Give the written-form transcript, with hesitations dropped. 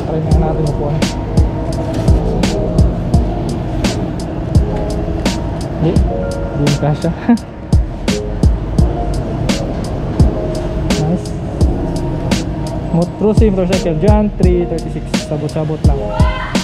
Try na natin upuan. Hindi kasha. Nice. Smooth cruising motorcycle, John 336. Sabot-sabot lang.